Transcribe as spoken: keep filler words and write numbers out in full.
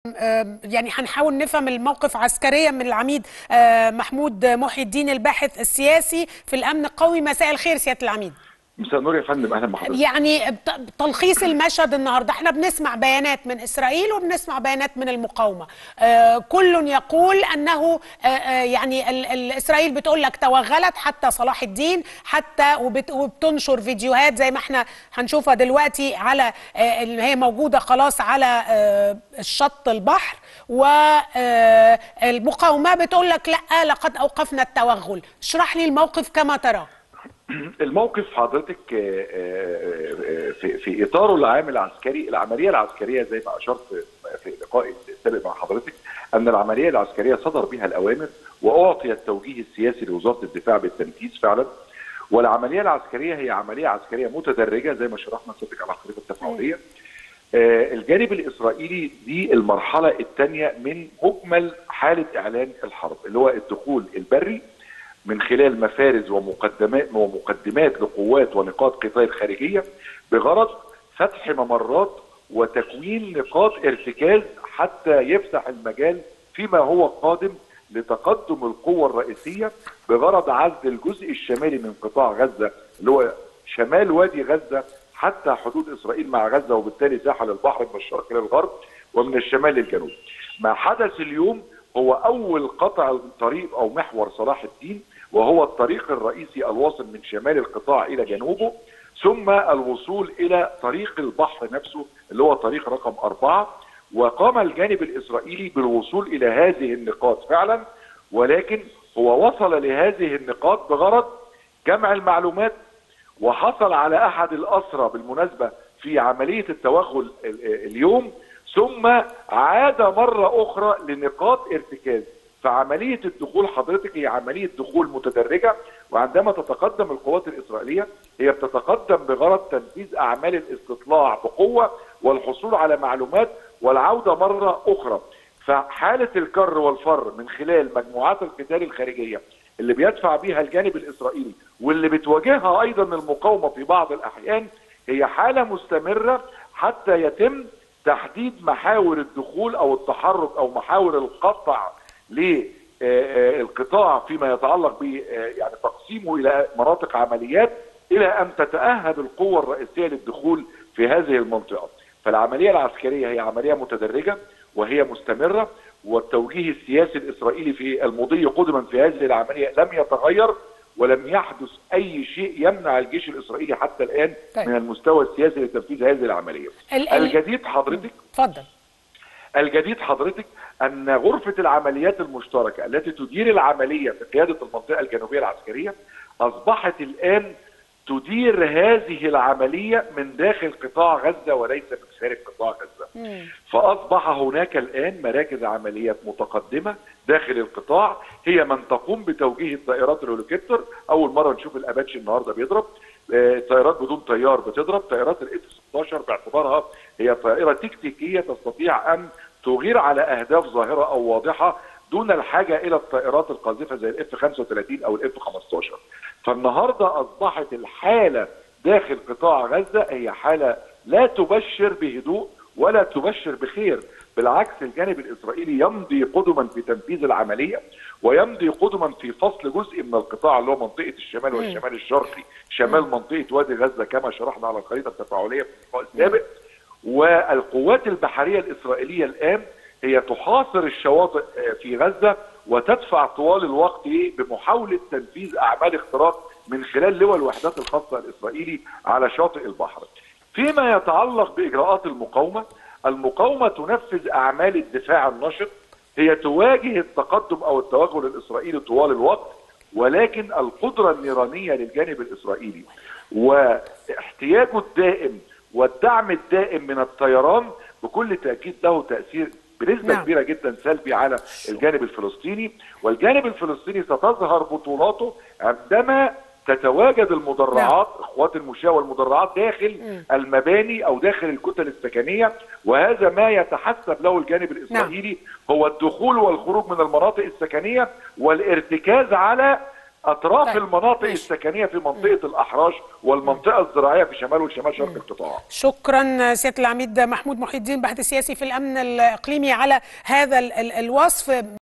يعني هنحاول نفهم الموقف عسكريا من العميد محمود محي الدين الباحث السياسي في الأمن القومي. مساء الخير سيادة العميد. مساء النور يا فندم، اهلا بحضرتك. يعني تلخيص المشهد النهارده، احنا بنسمع بيانات من اسرائيل وبنسمع بيانات من المقاومه، آه كل يقول انه آه يعني ال ال اسرائيل بتقول لك توغلت حتى صلاح الدين، حتى وبت وبتنشر فيديوهات زي ما احنا هنشوفها دلوقتي على آه اللي هي موجوده خلاص على آه الشط البحر، والمقاومه بتقول لك لا لقد اوقفنا التوغل. اشرح لي الموقف كما تراه. الموقف حضرتك في في اطاره العام العسكري، العمليه العسكريه زي ما اشرت في اللقاء السابق مع حضرتك ان العمليه العسكريه صدر بها الاوامر واعطي التوجيه السياسي لوزاره الدفاع بالتنفيذ فعلا. والعمليه العسكريه هي عمليه عسكريه متدرجه زي ما شرحنا سابقا على الخريطه التفاعليه. الجانب الاسرائيلي دي المرحله الثانيه من مجمل حاله اعلان الحرب، اللي هو الدخول البري من خلال مفارز ومقدمات ومقدمات لقوات ونقاط قتال خارجيه بغرض فتح ممرات وتكوين نقاط ارتكاز حتى يفتح المجال فيما هو قادم لتقدم القوة الرئيسية بغرض عزل الجزء الشمالي من قطاع غزة اللي هو شمال وادي غزة حتى حدود إسرائيل مع غزة، وبالتالي ساحل البحر من الشرق إلى الغرب ومن الشمال للجنوب. ما حدث اليوم هو أول قطع طريق أو محور صلاح الدين، وهو الطريق الرئيسي الواصل من شمال القطاع إلى جنوبه، ثم الوصول إلى طريق البحر نفسه اللي هو طريق رقم أربعة. وقام الجانب الإسرائيلي بالوصول إلى هذه النقاط فعلا، ولكن هو وصل لهذه النقاط بغرض جمع المعلومات، وحصل على أحد الأسرى بالمناسبة في عملية التوغل اليوم، ثم عاد مرة أخرى لنقاط ارتكاز. فعملية الدخول حضرتك هي عملية دخول متدرجة، وعندما تتقدم القوات الإسرائيلية هي بتتقدم بغرض تنفيذ أعمال الاستطلاع بقوة والحصول على معلومات والعودة مرة أخرى. فحالة الكر والفر من خلال مجموعات القتال الخارجية اللي بيدفع بها الجانب الإسرائيلي واللي بتواجهها أيضا المقاومة في بعض الأحيان هي حالة مستمرة حتى يتم تحديد محاور الدخول أو التحرك أو محاور القطع للقطاع فيما يتعلق ب يعني تقسيمه الى مناطق عمليات الى ان تتأهب القوة الرئيسية للدخول في هذه المنطقة. فالعملية العسكرية هي عملية متدرجة وهي مستمرة، والتوجيه السياسي الاسرائيلي في المضي قدما في هذه العملية لم يتغير، ولم يحدث اي شيء يمنع الجيش الاسرائيلي حتى الان طيب. من المستوى السياسي لتنفيذ هذه العملية. ال الجديد حضرتك اتفضل. الجديد حضرتك أن غرفة العمليات المشتركة التي تدير العملية في قيادة المنطقة الجنوبية العسكرية أصبحت الآن تدير هذه العملية من داخل قطاع غزة وليس من خارج قطاع غزة. مم. فأصبح هناك الآن مراكز عمليات متقدمة داخل القطاع هي من تقوم بتوجيه الطائرات الهليكوبتر. أول مرة نشوف الأباتشي النهاردة بيضرب، طائرات بدون طيار بتضرب، طائرات الاف ستة عشر باعتبارها هي طائرة تكتيكية تستطيع أن تغير على أهداف ظاهرة أو واضحة دون الحاجة إلى الطائرات القاذفة زي الاف خمسة وثلاثين أو الاف خمسة عشر. فالنهاردة أصبحت الحالة داخل قطاع غزة هي حالة لا تبشر بهدوء ولا تبشر بخير، بالعكس الجانب الإسرائيلي يمضي قدما في تنفيذ العملية ويمضي قدما في فصل جزء من القطاع اللي هو منطقة الشمال والشمال الشرقي، شمال منطقة وادي غزة كما شرحنا على الخريطة التفاعلية في اللقاء السابق. والقوات البحرية الإسرائيلية الآن هي تحاصر الشواطئ في غزة وتدفع طوال الوقت بمحاولة تنفيذ أعمال اختراق من خلال لواء الوحدات الخاصة الإسرائيلي على شاطئ البحر. فيما يتعلق بإجراءات المقاومة، المقاومة تنفذ أعمال الدفاع النشط، هي تواجه التقدم أو التوغل الإسرائيلي طوال الوقت، ولكن القدرة النيرانية للجانب الإسرائيلي واحتياجه الدائم والدعم الدائم من الطيران بكل تأكيد له تأثير بنسبة نعم. كبيرة جدا سلبي على الجانب الفلسطيني. والجانب الفلسطيني ستظهر بطولاته عندما تتواجد المدرعات نعم. اخوات المشاة والمدرعات داخل م. المباني او داخل الكتل السكنية، وهذا ما يتحسب له الجانب الاسرائيلي نعم. هو الدخول والخروج من المناطق السكنية والارتكاز على اطراف طيب. المناطق ماشي. السكنيه في منطقه الاحراش والمنطقه الزراعيه في شمال والشمال شرق القطاع. شكرا سياده العميد محمود محي الدين، باحث سياسي في الامن الاقليمي، على هذا ال ال الوصف.